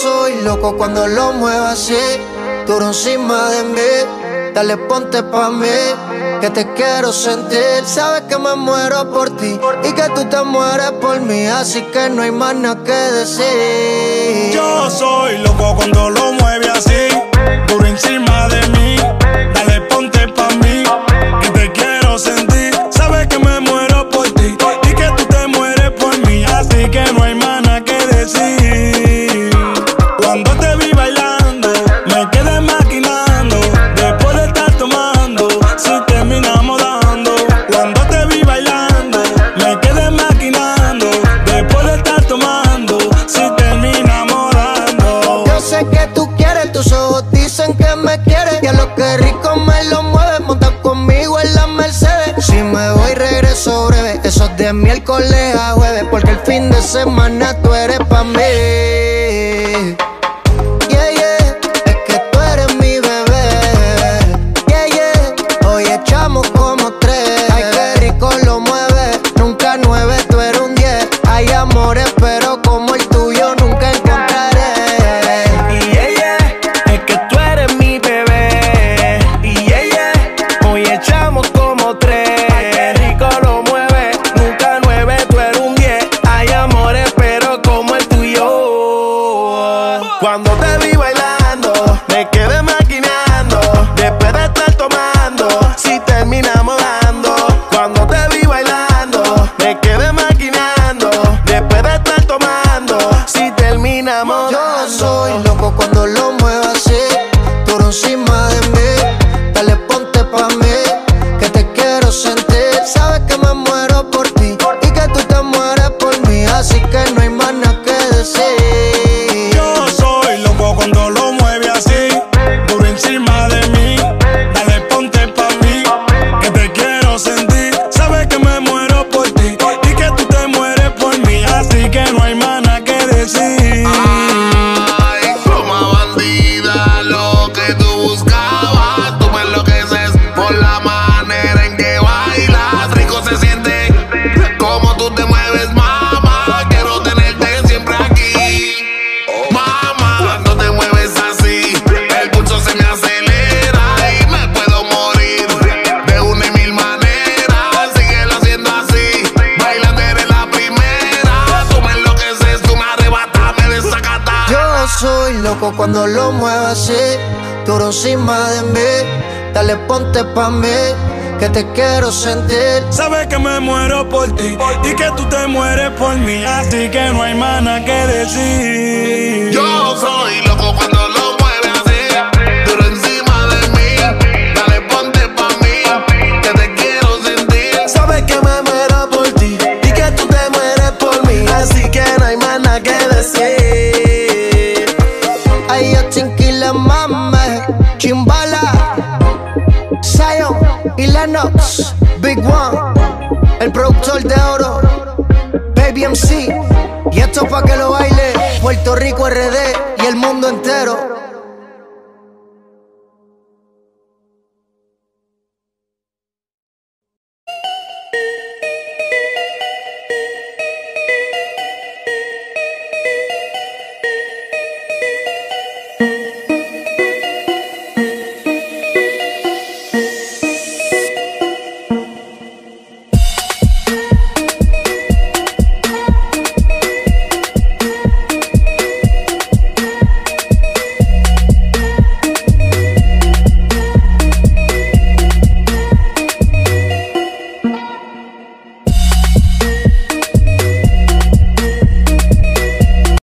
soy loco cuando lo muevo así, duro encima de mí. Dale, ponte pa' mí, que te quiero sentir. Sabes que me muero por ti y que tú te mueres por mí, así que no hay más nada que decir. Yo soy loco cuando lo mueve así, duro encima de mí. Dale, ponte pa' mí, que te quiero sentir. Sabes que me muero por ti y que tú te mueres por mí, así que no hay más nada que decir. Cuando te vi bailando, me quedé maquinando. Después de estar tomando, si terminamos dando. Cuando te vi bailando, me quedé maquinando. Después de estar tomando, si terminamos dando. Yo sé que tú quieres, tus ojos dicen que me quieres. Y a lo que rico me lo mueves, monta conmigo en la Mercedes. Si me voy regreso breve, eso es de miércoles a jueves, porque el fin de semana tú eres pa' mí. Yeah, yeah, es que tú eres mi bebé. Yeah, yeah, hoy echamos como 3. Ay, qué rico lo mueve, nunca 9, tú eres un 10. Hay amores, pero como el tuyo nunca encontraré. Y ella, es que tú eres mi bebé. Y ella, hoy echamos como 3. Ay, qué rico lo mueve, nunca 9, tú eres un 10. Hay amores, pero como el tuyo. Cuando te vi bailando, me quedé maquinando. Después de estar tomando, si terminamos dando. Cuando te vi bailando, me quedé maquinando. Después de estar tomando, si terminamos Yo dando. soy loco cuando lo muevo así, duro encima de mí. Dale, ponte pa' mí, que te quiero sentir. Sabes que me muero por ti y que tú te mueres por mí, así que no hay más nada que decir. Yo soy loco cuando lo mueve así, duro encima de mí. Dale, ponte pa' mí, que te quiero sentir. Sabes que me muero por ti y que tú te mueres por mí, así que no hay más nada que decir. Ay, pluma bandida, lo que tú buscabas. Tú me enloqueces por la manera en que bailas. Rico se siente como tú te mueves, mamá. Quiero tenerte siempre aquí, mamá. Cuando te mueves así, el pulso se me acelera y me puedo morir de una y mil maneras. Síguelo haciendo así, bailando eres la primera. Tú me enloqueces, tú me arrebatas, me desacatas. Yo soy loco cuando lo muevo así, duro encima de mí. Dale, ponte pa' mí, que te quiero sentir. Sabes que me muero por ti y que tú te mueres por mí, así que no hay más nada que decir. Yo soy loco cuando lo mueve así, duro encima de mí. Dale, ponte pa' mí, que te quiero sentir. Sabes que me muero por ti y que tú te mueres por mí, así que no hay más nada que decir. Ay, yo Chinquila, mame, Chimbala, Zion y Lennox, Big One, el productor de oro, Baby MC. Y esto pa' que lo baile Puerto Rico, RD y el mundo entero.